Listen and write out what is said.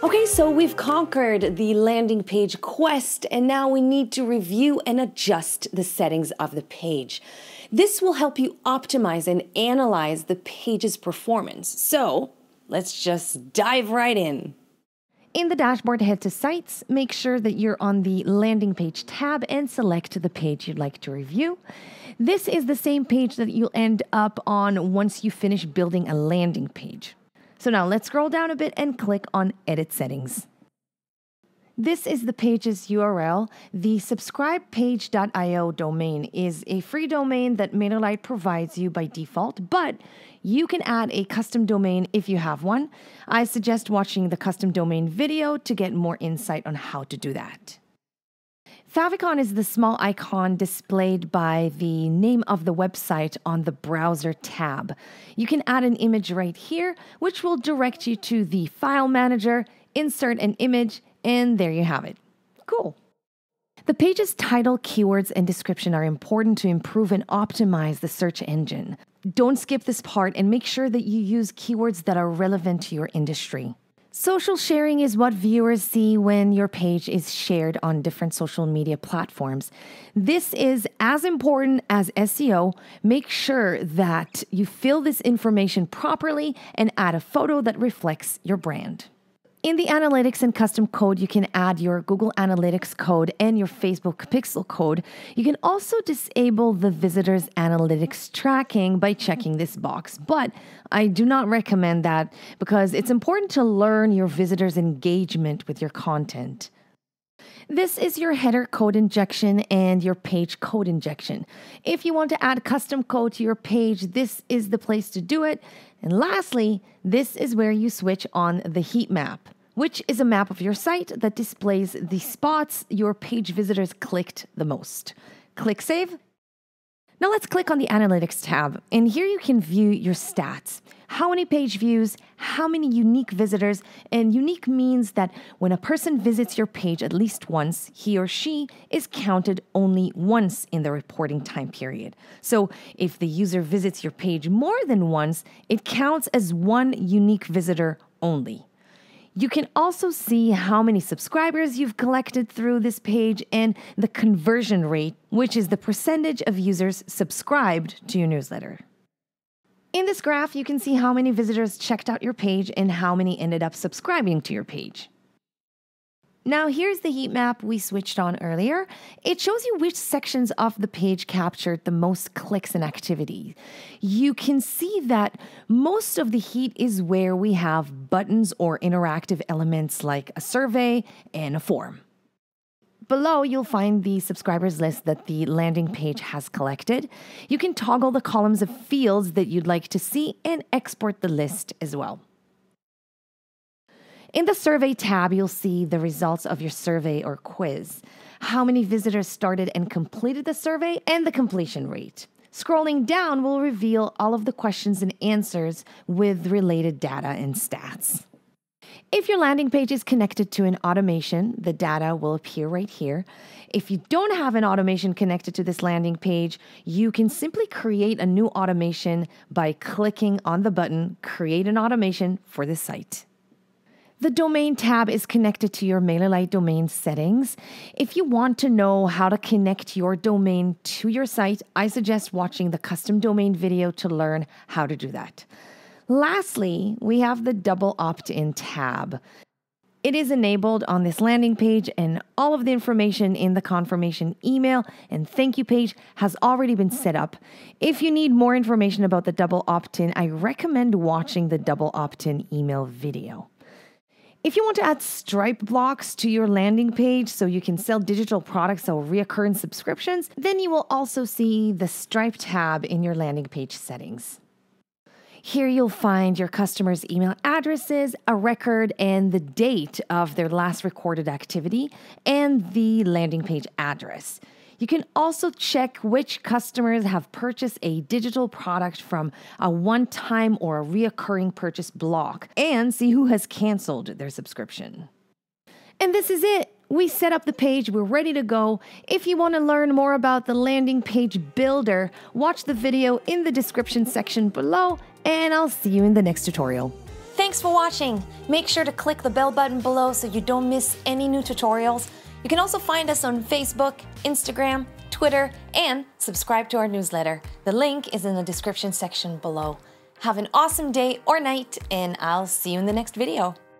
Okay, so we've conquered the landing page quest, and now we need to review and adjust the settings of the page. This will help you optimize and analyze the page's performance. So let's just dive right in. In the dashboard, head to Sites, make sure that you're on the Landing Page tab and select the page you'd like to review. This is the same page that you'll end up on once you finish building a landing page. So now let's scroll down a bit and click on Edit Settings. This is the page's URL. The subscribepage.io domain is a free domain that MailerLite provides you by default, but you can add a custom domain if you have one. I suggest watching the custom domain video to get more insight on how to do that. Favicon is the small icon displayed by the name of the website on the Browser tab. You can add an image right here, which will direct you to the File Manager, insert an image, and there you have it. Cool. The page's title, keywords, and description are important to improve and optimize the search engine. Don't skip this part and make sure that you use keywords that are relevant to your industry. Social sharing is what viewers see when your page is shared on different social media platforms. This is as important as SEO. Make sure that you fill this information properly and add a photo that reflects your brand. In the Analytics and Custom code, you can add your Google Analytics code and your Facebook Pixel code. You can also disable the visitor's analytics tracking by checking this box, but I do not recommend that because it's important to learn your visitors' engagement with your content. This is your header code injection and your page code injection. If you want to add custom code to your page, this is the place to do it. And lastly, this is where you switch on the heat map, which is a map of your site that displays the spots your page visitors clicked the most. Click Save. Now let's click on the Analytics tab, and here you can view your stats. How many page views, how many unique visitors, and unique means that when a person visits your page at least once, he or she is counted only once in the reporting time period. So if the user visits your page more than once, it counts as one unique visitor only. You can also see how many subscribers you've collected through this page and the conversion rate, which is the percentage of users subscribed to your newsletter. In this graph, you can see how many visitors checked out your page and how many ended up subscribing to your page. Now here's the heat map we switched on earlier. It shows you which sections of the page captured the most clicks and activity. You can see that most of the heat is where we have buttons or interactive elements like a survey and a form. Below, you'll find the subscribers list that the landing page has collected. You can toggle the columns of fields that you'd like to see and export the list as well. In the Survey tab, you'll see the results of your survey or quiz, how many visitors started and completed the survey, and the completion rate. Scrolling down will reveal all of the questions and answers with related data and stats. If your landing page is connected to an automation, the data will appear right here. If you don't have an automation connected to this landing page, you can simply create a new automation by clicking on the button, Create an Automation for this site. The Domain tab is connected to your MailerLite domain settings. If you want to know how to connect your domain to your site, I suggest watching the custom domain video to learn how to do that. Lastly, we have the Double Opt-in tab. It is enabled on this landing page, and all of the information in the confirmation email and thank you page has already been set up. If you need more information about the Double Opt-in, I recommend watching the Double Opt-in email video. If you want to add Stripe blocks to your landing page so you can sell digital products or recurring subscriptions, then you will also see the Stripe tab in your landing page settings. Here you'll find your customers' email addresses, a record, and the date of their last recorded activity, and the landing page address. You can also check which customers have purchased a digital product from a one-time or a reoccurring purchase block and see who has canceled their subscription. And this is it. We set up the page, we're ready to go. If you want to learn more about the landing page builder, watch the video in the description section below, and I'll see you in the next tutorial. Thanks for watching. Make sure to click the bell button below so you don't miss any new tutorials. You can also find us on Facebook, Instagram, Twitter, and subscribe to our newsletter. The link is in the description section below. Have an awesome day or night, and I'll see you in the next video.